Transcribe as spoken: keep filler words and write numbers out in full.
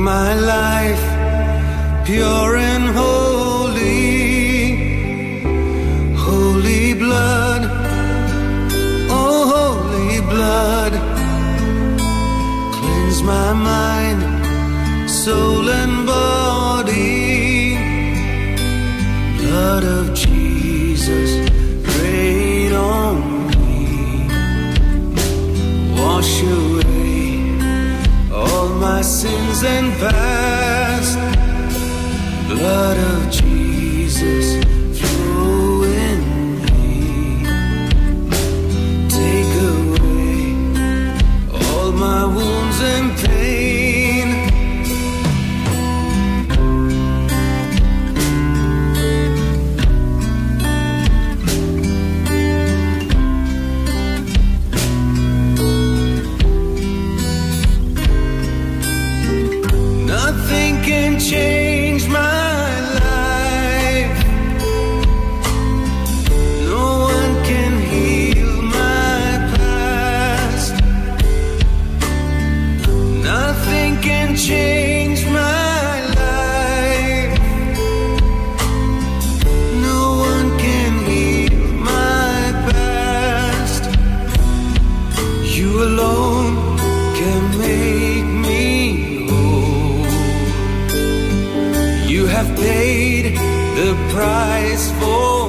my life pure and holy. Holy blood, oh holy blood, cleanse my mind, soul and body. Blood of Jesus, rain on me. Wash away all my sins and past. Blood of Jesus, flow in me. Take away all my wounds and pain. Nothing can change my life. No one can heal my past. Nothing can change my life. No one can heal my past. You alone can make me whole. You have paid the price for